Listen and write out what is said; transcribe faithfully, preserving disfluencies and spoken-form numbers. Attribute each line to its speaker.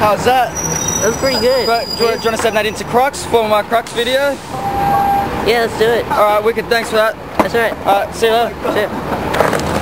Speaker 1: How's that?
Speaker 2: That was pretty good.
Speaker 1: But, do, you, do you want to send that into Crux for my Crux video?
Speaker 2: Yeah, let's do it.
Speaker 1: Alright, wicked, thanks for that.
Speaker 2: That's alright.
Speaker 1: Alright, see you later.
Speaker 2: See ya.